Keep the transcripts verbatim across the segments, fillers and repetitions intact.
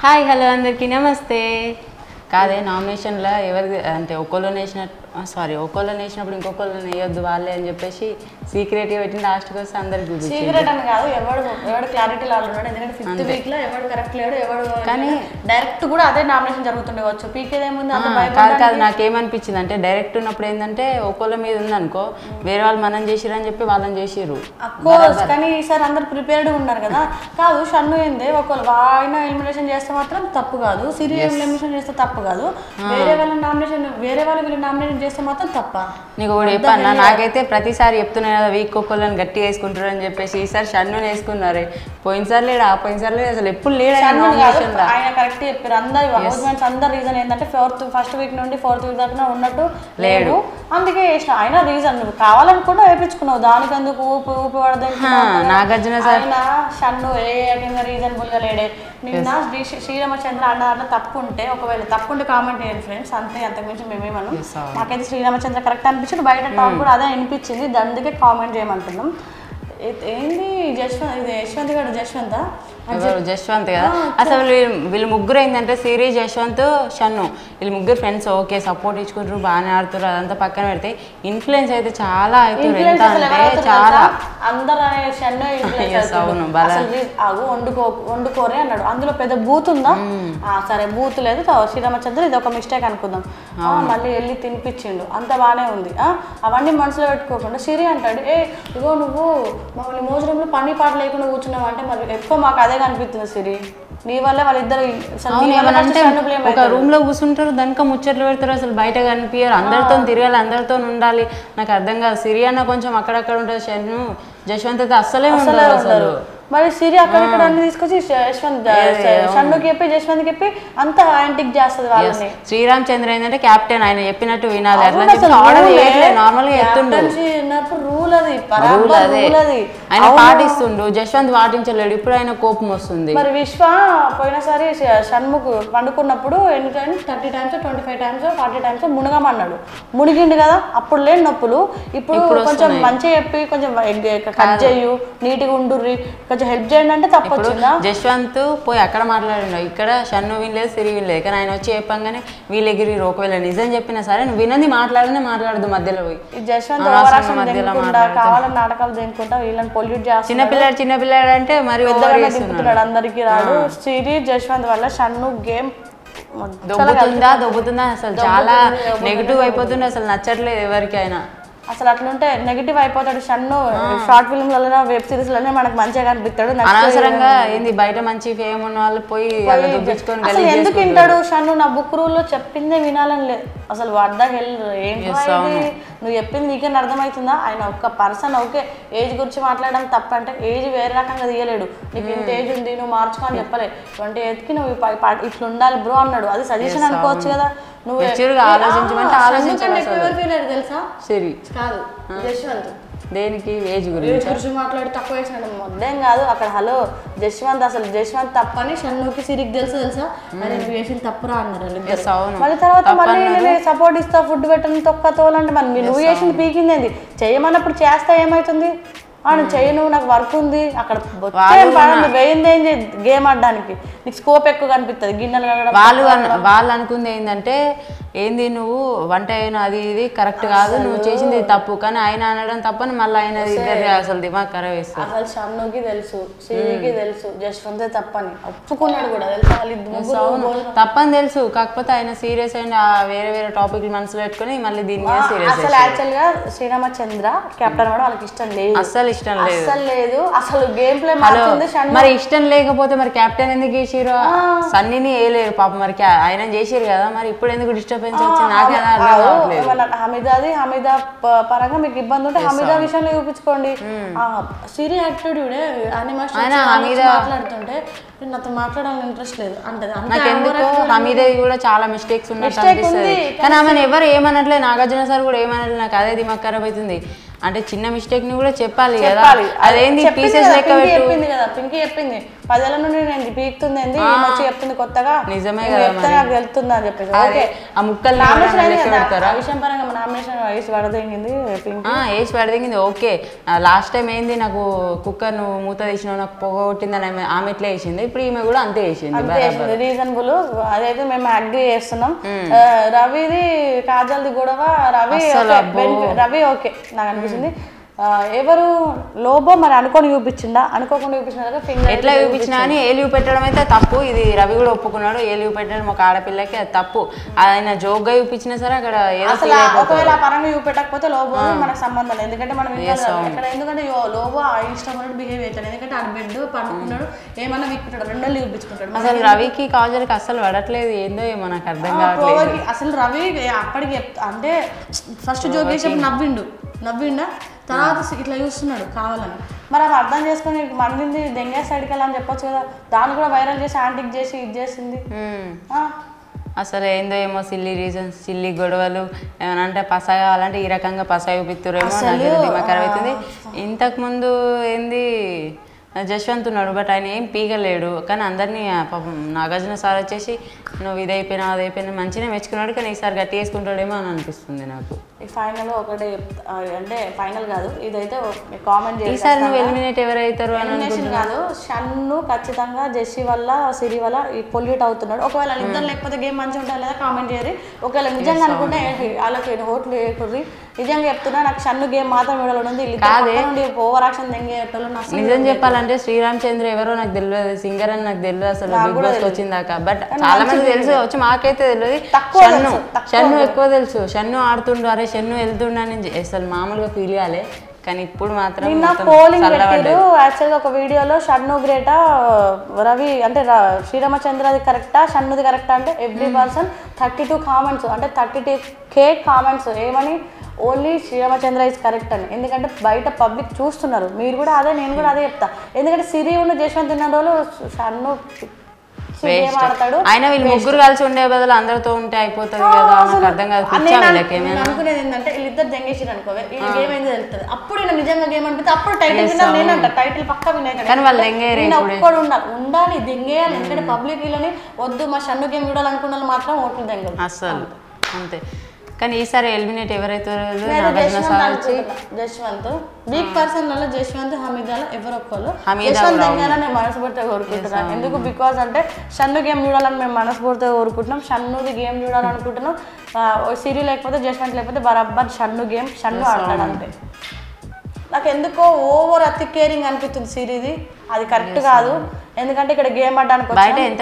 Hi hello అందరికీ నమస్తే. కాదే నామినేషన్లో ఎవరి అంటే ఒక్కోళ్ళని వేసిన సారీ ఒక్కోళ్ళని వేసినప్పుడు ఇంకొకళ్ళని వేయొద్దు వాళ్ళే అని చెప్పేసి సీక్రెట్గా పెట్టి లాస్ట్కి వస్తే అందరికి సీక్రెట్ అని కాదు, ఎవడు ఎవడు క్లారిటీ లాగా ఉన్నాడు. ఎందుకంటే ఫిఫ్త్ వీక్ లో ఎవడు కరెక్ట్ లేడు, ఎవడు కానీ డైరెక్ట్ కూడా అదే నామినేషన్ జరుగుతుండవచ్చు. పీకేదేముంది అంత కాదు కాదు నాకేమనిపించింది అంటే డైరెక్ట్ ఉన్నప్పుడు ఏంటంటే ఒక్కోళ్ళ మీద ఉందనుకో వేరే వాళ్ళు మనం చేసిరు అని చెప్పి వాళ్ళని చేసిర్రు అఫ్కోర్స్. కానీ ఈసారి అందరు ప్రిపేర్డ్గా ఉన్నారు కదా. కాదు షన్ను ఏంది ఒకళ్ళు ఆయన ఎలిమినేషన్ చేస్తే మాత్రం తప్పు కాదు, సిరి ఎలిమినేషన్ చేస్తే తప్పు కాదు, వేరే వాళ్ళ నామినేషన్ వేరే వాళ్ళు వీళ్ళు నామినేషన్ చేస్తే మాత్రం తప్ప. నీకు కూడా చెప్పన్నా, నాకైతే ప్రతిసారి చెప్తున్నా కదా వీక్ ఒక్కళ్ళని గట్టి వేసుకుంటారు అని చెప్పేసి ఈసారి షన్ను వేసుకున్నారే. పోయినసారి లేడు, ఆ పోయినసారి లేదు, అసలు ఎప్పుడు లేడు ఆయన. కరెక్ట్ చెప్పారు అందరు హౌస్ మేట్స్ అందరు. రీజన్ ఏంటంటే ఫోర్త్ ఫస్ట్ వీక్ నుండి ఫోర్త్ వీక్ దాకా ఉన్నట్టు లేడు, అందుకే వేసిన. ఆయన రీజన్ నువ్వు కావాలనుకుంటూ వేయించుకున్నావు, దానికి ఎందుకు ఊపి ఊపి పడదు. నాగార్జున ఆయన షన్ను ఏ రీజనబుల్ గా లేడే. నిన్న శ్రీరామచంద్ర అన్న దాంట్లో తప్పు ఉంటే ఒకవేళ తప్పు ఉంటే కామెంట్ చేయండి ఫ్రెండ్స్, అంతే, అంతకుమించి మేమేమను. నాకైతే శ్రీరామచంద్ర కరెక్ట్ అనిపించింది, బయట టాక్ కూడా అదే అనిపించింది, అందుకే కామెంట్ చేయమంటున్నాం. ఏంది జశ్వంత్, ఇది యశ్వంత్ గారు జశ్వంత్ జశ్వంత్ కదా. అసలు వీళ్ళు ముగ్గురు ఏంటంటే సిరి జశ్వంత్ షన్ను వీళ్ళు ముగ్గురు ఫ్రెండ్స్, ఓకే సపోర్ట్ ఇచ్చుకుంటారు బాగానే ఆడుతారు, అదంతా పక్కన పెడితే ఇన్ఫ్లుయెన్స్ అయితే చాలా అవుతారు. ఎంత అంటే చాలా అందరూ షన్ను వండుకో వండుకోరే అన్నాడు. అందులో పెద్ద బూత్ ఉందా? సరే బూత్ లేదు, శ్రీరామచంద్ర ఇది ఒక మిస్టేక్ అనుకుందాం, మళ్ళీ వెళ్ళి తినిపించిండు, అంత బాగానే ఉంది. అవన్నీ మనసులో పెట్టుకోకుండా సిరి అంటాడు, ఏ ఇగో నువ్వు మమ్మల్ని మోజరంలో పని పాట లేకుండా కూర్చున్నావు అంటే మరి ఎక్కువ మాకు అదే కనిపిస్తుంది సిరి, నీ వల్ల వాళ్ళిద్దరు ఒక రూమ్ లో కూర్చుంటారు, దానిక ముచ్చట్లు పెడతారు, అసలు బయట కనిపించారు, అందరితో తిరగాలి, అందరితో ఉండాలి. నాకు అర్థం కాదు. సిరి అన్న కొంచెం అక్కడక్కడ ఉంటుంది, షన్ను జశ్వంత్ అయితే అస్సలే ఉండదు అసలు. మరి సిరి అక్కడ ఇక్కడ అన్ని తీసుకొచ్చి యశ్వంత్ షన్నుకి చెప్పి జశ్వంత్ చెప్పి అంత యాంటిక్ చేస్తుంది వాళ్ళని. శ్రీరామ్ చంద్ర ఏంటంటే క్యాప్టెన్, ఆయన చెప్పినట్టు వినాలి, అట్లా నార్మల్ గా ఎత్తుండు, రూల్ అది రూల్ అదే ఆయన పాటిస్తుండు. జశ్వంత్ పాటించలేడు, ఇప్పుడు ఆయన కోపం వస్తుంది. మరి విశ్వ పోయినసారి షణ్ముఖ్ పండుకున్నప్పుడు ఎన్ని times thirty times twenty five times forty times మునగమన్నాడు, మునిగిండు కదా, అప్పుడు లేని నొప్పులు ఇప్పుడు కొంచెం మంచిగా చెప్పి కొంచెం కట్ చేయు, నీట్గా ఉండుర్రి, కొంచెం హెల్ప్ చేయండి అంటే తప్పొచ్చిందా? జశ్వంత్ పోయి అక్కడ మాట్లాడిండు, ఇక్కడ షన్ను వినలేదు సిరి వినలేదు, కానీ ఆయన వచ్చి చెప్పంగానే వీళ్ళు ఎగిరి ఒకవేళ నిజం చెప్పినా సరే నువ్వు వినది మాట్లాడనే మాట్లాడదు మధ్యలో పోయి. జశ్వంత్ కావాలని నాటకాలు దేనుకుంటా వీళ్ళని పొల్యూట్ చేస్తా. చిన్నపిల్లాడు చిన్నపిల్లాడు అంటే మరి దింపుతున్నాడు, అందరికి రాడు. సిరి జశ్వంత్ వల్ల షన్ను గేమ్ దొబ్బుతుందా దొబ్బుతుందా అసలు చాలా నెగిటివ్ అయిపోతుంది, అసలు నచ్చట్లేదు ఎవరికైనా. అసలు అట్లుంటే నెగిటివ్ అయిపోతాడు షన్ను. షార్ట్ ఫిల్మ్లలో వెబ్ సిరీస్ లోనే మనకు మంచిగా కనిపిస్తాడు. అనవసరంగా ఏంది బయట మంచి ఫేమ్ ఉన్న వాళ్ళు పోయి అసలు ఎందుకు వింటాడు షన్ను? నా బుక్ రూల్ లో చెప్పిందే వినాలని లేదు అసలు. వద్దా హెల్ ఏంటి నువ్వు చెప్పింది నీకేం అర్థమవుతుందా? ఆయన ఒక్క పర్సన్ ఓకే ఏజ్ గురించి మాట్లాడడం తప్ప అంటే ఏజ్ వేరే రకంగా తీయలేడు. నీకు ఇంత ఏజ్ ఉంది నువ్వు మార్చుకో అని చెప్పలే. ట్వంటీ ఎయిత్కి నువ్వు ఇట్లా ఉండాలి బ్రో అన్నాడు, అది సజెషన్ అనుకోవచ్చు కదా. నువ్వు ఆలోచించమంటే ఆలోచించండి తెలుసా? సరి కాదు జశ్వంత్ దేనికి ఏజ్ గురించి మాట్లాడి తక్కువ వేసినాడు మొద్దేం కాదు అక్కడ. హలో జశ్వంత్ అసలు జశ్వంత్ తప్పని షన్నుకి సిరికి తెలుసు తెలుసా, మరి నువ్వు వేసింది తప్పురా అన్నారు. మళ్ళీ తర్వాత మళ్ళీ నేను సపోర్ట్ ఇస్తా, ఫుడ్ పెట్టని తొక్క తోలంటే మరి నువ్వు వేసింది పీకింది ఏంది? చేయమన్నప్పుడు చేస్తా ఏమవుతుంది? నువ్వు చెయ్యి, నువ్వు నాకు వర్క్ ఉంది అక్కడ వేయింది ఏం గేమ్ ఆడడానికి, నీకు స్కోప్ ఎక్కువ కనిపిస్తుంది. గిన్నెలు వాళ్ళు వాళ్ళు అనుకుంది ఏంటంటే ఏంది నువ్వు వంట అయినా అది ఇది కరెక్ట్ కాదు, నువ్వు చేసింది తప్పు, కానీ ఆయన అనడం తప్పని మళ్ళీ ఆయన ఇద్దరు అసలు దిమాగ్ ఖరాబ్ వేస్తారు. అసలు షన్నుకి తెలుసు, సిరికి తెలుసు, జశ్వంత్ తప్పని ఒప్పుకున్నాడు కూడా తెలుసు, తప్పని తెలుసు. కాకపోతే ఆయన సీరియస్ అయిన వేరే వేరే టాపిక్ మనసులో పెట్టుకుని మళ్ళీ దీని మీద సీరియస్. అసలు యాక్చువల్ గా శ్రీరామచంద్ర కెప్టెన్ కూడా వాళ్ళకి ఇష్టం లేదు, అసలు ఇష్టం లేదు అసలు లేదు. అసలు గేమ్ ప్లే మరి ఇష్టం లేకపోతే మరి కెప్టెన్ ఎందుకు చేసిరు? సన్నీని వేయలేరు పాప, మరి ఆయన చేసిరు కదా, మరి ఇప్పుడు ఎందుకు డిస్టర్బెన్స్ వచ్చి నాకే హమీదాది హమీదా పరంగా మీకు ఇబ్బంది ఉంటే హమీదా విషయంలో చూపించుకోండి. సిరి యాటిట్యూడ్ మాట్లాడుతుంటే నాతో మాట్లాడాలని ఇంట్రెస్ట్ లేదు అంటే నాకెందుకో హమీదా కూడా చాలా మిస్టేక్స్ ఉన్నట్టు అనిపిస్తుంది, కానీ ఆమెను ఎవరు ఏమనట్లేదు. నాగార్జున సార్ కూడా ఏమనట్లేదు, నాకు అదే దిమాగ్ ఖరాబ్ అవుతుంది. అంటే చిన్న మిస్టేక్ ని కూడా చెప్పాలి కదా, అదేంది పీసెస్ లెక్క చెప్పింది కదా పింకీ చెప్పింది పదేళ్ళ నుండి నేను పీకుతుంది ఏంది వచ్చి చెప్తుంది కొత్తగా నిజమే చెప్తే నాకు వెళ్తుంది అని చెప్పేసి ఓకే ఆ ముక్కలు ఆ విషయం పరంగా నామినేషన్ వేసి పడదగింది వేసి పడదగింది ఓకే లాస్ట్ టైం ఏంది నాకు కుక్కర్ నువ్వు మూత తీసినావు నాకు పొగ కొట్టిందని ఆమె ఆమె ఎట్లా వేసింది ఇప్పుడు ఈమె కూడా అంతే వేసింది రీజనబుల్ అదైతే మేము అగ్రీ చేస్తున్నాం రవిది కాజల్ది గొడవ రవి రవి ఓకే నాకు అనిపిస్తుంది ఎవరు లోబో మరి అనుకోని చూపించిందా అనుకోకుండా చూపించిన ఎట్లా చూపించినా అని ఏ లీవ్ పెట్టడం అయితే తప్పు ఇది రవి కూడా ఒప్పుకున్నాడు ఏ లీవ్ పెట్టడం ఒక ఆడపిల్లకి అది తప్పు ఆయన జోక్గా చూపించినా సరే అక్కడ అసలు ఒకవేళ పరంగా చూపెట్టకపోతే లోబో మనకు సంబంధం లేదు ఎందుకంటే మనం ఇక్కడ ఎందుకంటే లోబో ఇష్టం ఉన్నట్టు బిహేవ్ అవుతాడు ఎందుకంటే ఆ బెడ్ పడుకున్నాడు ఏమన్నా విక్కుంటాడు రెండో లీవ్ చూపించుకుంటాడు అసలు రవికి కాజల్కి అసలు పడట్లేదు ఏందో ఏమో నాకు అర్థం కావట్లేదు అసలు రవి అప్పటికి అంటే ఫస్ట్ జోక్ చేసినప్పుడు నవ్విండు నవ్విండా తర్వాత ఇట్లా చూస్తున్నాడు కావాలని మరి అవి అర్థం చేసుకుని మందింది దెంగే సైడ్కి వెళ్ళని చెప్పొచ్చు కదా దాన్ని కూడా వైరల్ చేసి యాంటిక్ చేసి ఇది చేసింది అసలు ఏందో ఏమో సిల్లీ రీజన్స్ సిల్లీ గొడవలు ఏమైనా అంటే పస కావాలంటే ఈ రకంగా పస చూపిస్తురేమో నాకు దిమాకరం అవుతుంది ఇంతకుముందు ఏంది జశ్వంత్ ఉన్నాడు బట్ ఆయన ఏం పీగలేడు కానీ అందరినీ పాపం నాగార్జున సార్ వచ్చేసి నువ్వు ఇది అయిపోయినా అది అయిపోయినా మంచిగా మెచ్చుకున్నాడు కానీ ఈసారి గట్టి వేసుకుంటాడేమో అని అనిపిస్తుంది నాకు ఈ ఫైనల్ ఒకటే అంటే ఫైనల్ కాదు ఇదైతే కామెంట్ ఈసారి నువ్వు ఎలిమినేట్ ఎవరైతారు అని కాదు షన్ను ఖచ్చితంగా జెస్సీ వల్ల సిరి వల్ల పొల్యూట్ అవుతున్నాడు ఒకవేళ ఇద్దరు లేకపోతే గేమ్ మంచిగా ఉంటారు లేదా కామెంట్ చేయరు ఒకవేళ నిజంగా అనుకుంటే వాళ్ళకి ఓట్లు వేయకూడదు నిజంగా చెప్తున్నా నాకు షన్ను గేమ్ మాత్రం వీడలుంది ఓవర్ యాక్షన్ నిజం చెప్పాలంటే శ్రీరామచంద్ర ఎవరో నాకు తెలియదు సింగర్ అని నాకు తెలియదు అసలు బిగ్ బాస్ వచ్చిందాక బట్ చాలా మంది తెలుసు వచ్చి మాకైతే తెలియదు షన్ను షన్ను ఎక్కువ తెలుసు షన్ను ఆడుతుండు అరే షన్ను వెళ్తుండని అసలు మామూలుగా ఫీల్ కాలే కానీ ఇప్పుడు మాత్రం నిన్న పోలింగ్ పెట్టారు యాక్చువల్గా ఒక వీడియోలో షన్ను గ్రేటా రవి అంటే శ్రీరామచంద్రది కరెక్టా షన్నుది కరెక్టా అంటే every person thirty two comments అంటే థర్టీ టూ కే కామెంట్స్ ఏమని ఓన్లీ శ్రీరామచంద్ర ఇస్ కరెక్ట్ అని ఎందుకంటే బయట పబ్లిక్ చూస్తున్నారు మీరు కూడా అదే నేను కూడా అదే చెప్తా ఎందుకంటే సిరి ఉన్న జశ్వంత్ ఉన్న రోజులు షన్ను ఆయన వీళ్ళు ముగ్గురు కలిసి ఉండే బదులు అందరితో ఉంటే అయిపోతుంది కదా నాకు అర్థం కాదు అనుకునేది ఏంటంటే వీళ్ళిద్దరు దెంగేసారు అనుకో ఈ గేమ్ ఏందో తెలుస్తుంది అప్పుడు నేను నిజంగా గేమ్ అనిపిస్తే అప్పుడు టైటిల్ విన్నారు నేనంట టైటిల్ పక్కా విన్నాయి కానీ వాళ్ళు దెంగేరు ఒక్కడు ఉండాలి ఉండాలి దెంగేయాలి ఎందుకంటే పబ్లిక్ వీళ్ళని వద్దు మా షన్ను గేమ్ చూడాలనుకున్న వాళ్ళు మాత్రం ఓట్లు దెంగలు అసలు అంతే కానీ ఈసారి ఎలిమినేట్ ఎవరైతే జశ్వంత్ వీక్ పర్సన్ వల్ల జశ్వంత్ హమీదాల ఎవరు ఒక్కళ్ళు జశ్వంత్ దెంగాలని నేను మనస్ఫూర్తిగా కోరుకుంటున్నాను ఎందుకు బికాజ్ అంటే షన్ను గేమ్ చూడాలని మేము మనస్ఫూర్తిగా కోరుకుంటున్నాం షన్నుది గేమ్ చూడాలనుకుంటున్నాం సిరి లేకపోతే జశ్వంత్ లేకపోతే బరాబర్ షన్ను గేమ్ షన్ను ఆడతాడు అంతే నాకు ఎందుకో ఓవర్ అతి కేరింగ్ అనిపిస్తుంది సిరిది అది కరెక్ట్ కాదు ఎందుకంటే ఇక్కడ గేమ్ ఆడడానికి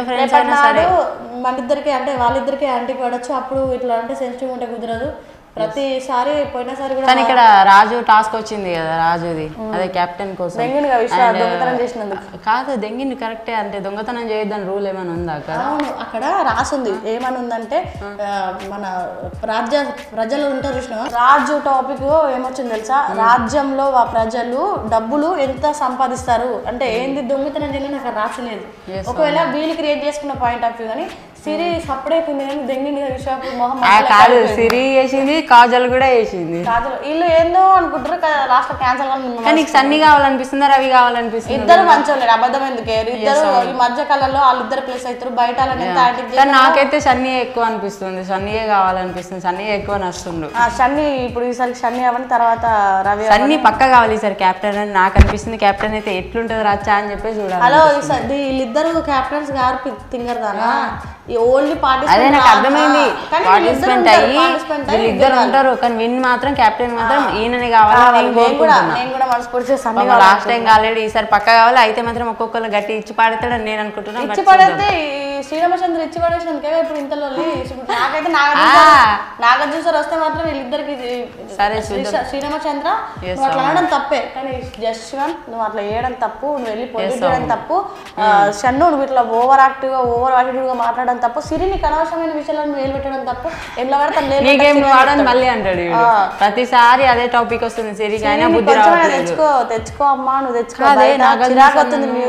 మన ఇద్దరికి అంటే వాళ్ళిద్దరికి యాంటీకి పడచ్చు అప్పుడు ఇట్లా అంటే సెన్సిటివ్ ఉంటే కుదరదు ప్రతిసారి పోయినసారి కూడా కానీ ఇక్కడ రాజు టాస్క్ వచ్చింది కదా రాజుది అదే కెప్టెన్ కోసం దొంగతనం చేసినందుకు కాదు దెంగిని కరెక్టే అంటే దొంగతనం చేయొద్దని రూల్ ఏమైనా ఉందా అక్కడ అవును అక్కడ రాసింది ఏమని ఉందంటే మన రాజ్య ప్రజలు ఉంటారు చూసిన రాజు టాపిక్ ఏమొచ్చింది తెలుసా రాజ్యంలో ఆ ప్రజలు డబ్బులు ఎంత సంపాదిస్తారు అంటే ఏంది దొంగతనం చేయలేదు అక్కడ రాసలేదు ఒకవేళ వీళ్ళు క్రియేట్ చేసుకున్న పాయింట్ ఆఫ్ వ్యూ కానీ సిరి సపరేట్ ఉంది కానీ దెంగిని కాదు సిరి వేసింది కాజల్ కూడా వేసింది కాజల్ వీళ్ళు ఏందో అనుకుంటారు లాస్ట్ క్యాన్సల్ కానీ సన్నీ కావాలనిపిస్తుందా రవి కావాలనిపిస్తుంది ఇద్దరు మంచిగా అబద్ధం ఎందుకు ఇద్దరు ఈ మధ్య కాలంలో వాళ్ళిద్దరు ప్లేస్ అవుతారు బయట కానీ నాకైతే సన్నీ ఎక్కువ అనిపిస్తుంది సన్నీయే కావాలనిపిస్తుంది సన్నీ ఎక్కువ నచ్చుండు సన్నీ ఇప్పుడు ఈసారి సన్నీ అవని తర్వాత రవి సన్నీ పక్క కావాలి ఈసారి క్యాప్టెన్ అని నాకు అనిపిస్తుంది క్యాప్టెన్ అయితే ఎట్లుంటది రాచా అని చెప్పి చూడాలి హలో వీళ్ళిద్దరు క్యాప్టెన్స్ గారు తింగర్ దానా ఓన్లీ అదే నాకు అర్థమైంది పార్టిసిపెంట్ అయ్యి వీళ్ళిద్దరు ఉంటారు కానీ విన్ మాత్రం కెప్టెన్ మాత్రం ఈయననే కావాలి లాస్ట్ టైం కాలేడు ఈసారి పక్క కావాలి అయితే మాత్రం ఒక్కొక్కరు గట్టి ఇచ్చి పాడతాడని నేను అనుకుంటున్నాను ఇచ్చి పడితే శ్రీరామచంద్ర ఇచ్చి పడేసినందుకే ఇప్పుడు ఇంతలో నాకైతే నాగార్జున సార్ వస్తే మాత్రం వీళ్ళిద్దరికి సరే శ్రీరామచంద్ర నువ్వు అట్లా అనడం తప్పే కానీ జశ్వంత్ నువ్వు అట్లా వేయడం తప్పు నువ్వు వెళ్ళి పొల్యూట్ చేయడం తప్పు షన్ను నువ్వు ఇట్లా ఓవర్ యాక్టివ్ గా ఓవర్ యాటిట్యూడ్ గా మాట్లాడడం తప్పు సిరిని అనవసరమైన విషయాలను వేలు పెట్టడం తప్పు ఎట్లా పడతాను మళ్ళీ అంటాడు ప్రతిసారి అదే టాపిక్ వస్తుంది సిరికి తెచ్చుకో తెచ్చుకో అమ్మా నువ్వు తెచ్చుకో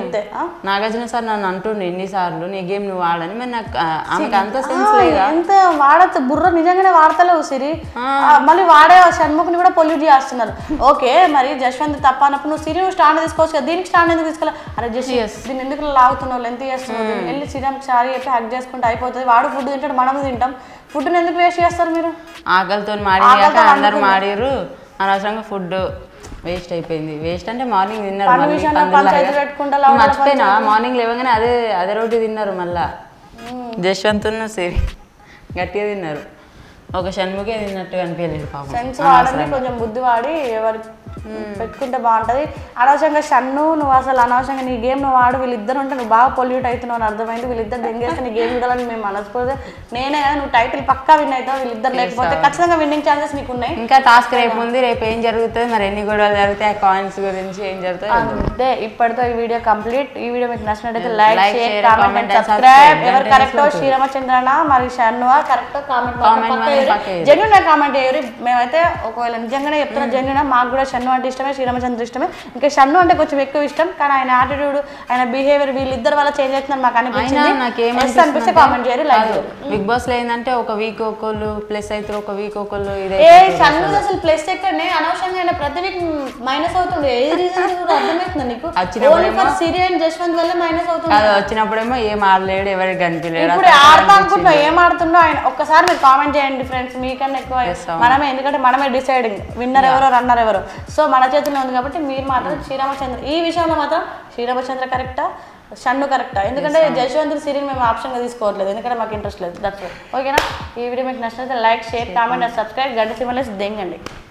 నాగార్జున సార్ నన్ను అంటుండే ఎన్నిసార్లు నీ గేమ్ నువ్వు ఆడని మరి నాకు ఆమెకు అంత సెన్స్ లేదా ఎంత వాడచ్చు బుర్ర నిజంగానే వాడతలేవు సిరి మళ్ళీ వాడే షణ్ముఖిని కూడా పొల్యూట్ చేస్తున్నారు ఓకే మరి జశ్వంత్ తప్ప అన్నప్పుడు నువ్వు సిరి నువ్వు స్టాండ్ తీసుకోవచ్చు కదా దీనికి స్టాండ్ ఎందుకు తీసుకోవాలి అరే జస్ట్ దీన్ని ఎందుకు లాగుతున్నావు లెంత్ చేస్తున్నావు వెళ్ళి శ్రీరామ్ సారీ చెప్పి హ్యాక్ చేసుకుంటే అయిపోతుంది వాడు ఫుడ్ తింటాడు మనం తింటాం ఫుడ్ని ఎందుకు వేస్ట్ చేస్తారు మీరు ఆకలితో మాడి అందరు మాడిరు అనవసరంగా ఫుడ్ వేస్ట్ అయిపోయింది వేస్ట్ అంటే మార్నింగ్ తిన్నారు మర్చిపోయినా మార్నింగ్ లేవగానే అదే అదే రోటీ తిన్నారు మళ్ళా జశ్వంత్ సిరి గట్టిగా తిన్నారు ఒక షణ్ముఖే తిన్నట్టుగా అనిపించలేదు పాపం సెన్స్ వాడని కొంచెం బుద్ధి వాడి ఎవరు పెట్టుకుంటే బాగుంటుంది అనవసరంగా షన్ను నువ్వు అసలు అనవసరంగా నీ గేమ్ నువ్వు ఆడు వీళ్ళిద్దరు ఉంటే నువ్వు బాగా పొల్యూట్ అవుతున్నావు అని అర్థమైంది వీళ్ళిద్దరు దెంగేస్తే నీ గేమ్ చూడాలని మేము మనస్పోతే నేనే కదా నువ్వు టైటిల్ పక్కా విన్ అవుతావు వీళ్ళిద్దరు లేకపోతే ఖచ్చితంగా విన్నింగ్ ఛాన్సెస్ నీకు ఉన్నాయి ఇంకా టాస్క్ రేపు ఉంది రేపు ఏం జరుగుతుంది మరి ఎన్ని గొడవలు జరుగుతాయి ఆ కాయిన్స్ గురించి ఏం జరుగుతాయి అంతే ఇప్పటితో ఈ వీడియో కంప్లీట్ ఈ వీడియో మీకు నచ్చినట్టయితే like share comment and subscribe ఎవరు కరెక్టో శ్రీరామచంద్రనా మరి షన్నువా కరెక్టో కామెంట్ జెన్యున్ కామెంట్ చేయరు మేమైతే ఒకవేళ నిజంగానే చెప్తున్నా జెన్యున్ మాకు కూడా షన్ను అంటే ఇష్టమే శ్రీరామచంద్ర ఇష్టమే ఇంకా షన్ను అంటే కొంచెం ఎక్కువ ఇష్టం కానీ ఆయన యాటిట్యూడ్ ఆయన బిహేవియర్ వీళ్ళిద్దరు వల్ల చేంజ్ అవుతుందని మాకు అనిపించింది అనిపిస్తే కామెంట్ చేయరు లైక్ బిగ్ బాస్ లో ఏంటంటే ఒక వీక్ ఒకళ్ళు ప్లస్ అయితే ఒక వీక్ ఒకళ్ళు ఏ షన్ను అసలు ప్లస్ ఎక్కడనే అనవసరంగా ఆయన ప్రతి వీక్ మైనస్ అవుతుంది ఏ రీజన్ కూడా అర్థమవుతుంది నీకు సిరి అండ్ జశ్వంత్ వల్ల మైనస్ అవుతుంది వచ్చినప్పుడేమో ఏం ఆడలేడు ఎవరికి కనిపించలేడు ఇప్పుడు ఆడతా అనుకుంటున్నా ఏం ఆడుతుండో ఆయన ఒక్కసారి మీరు కామెంట్ చేయండి ఫ్రెండ్స్ మీకన్నా ఎక్కువ మనమే ఎందుకంటే మనమే డిసైడింగ్ విన్నర్ ఎవరో రన్నర్ ఎవరో సో మన చేతిలో ఉంది కాబట్టి మీరు మాత్రం శ్రీరామచంద్ర ఈ విషయంలో మాత్రం శ్రీరామచంద్ర కరెక్టా షన్ను కరెక్టా ఎందుకంటే జశ్వంత్ సిరిని మేము ఆప్షన్గా తీసుకోవట్లేదు ఎందుకంటే మాకు ఇంట్రెస్ట్ లేదు దట్స్ ఓకేనా ఈ వీడియో మీకు నచ్చినట్లయితే like share comment and subscribe గంట సింబల్ దెంగండి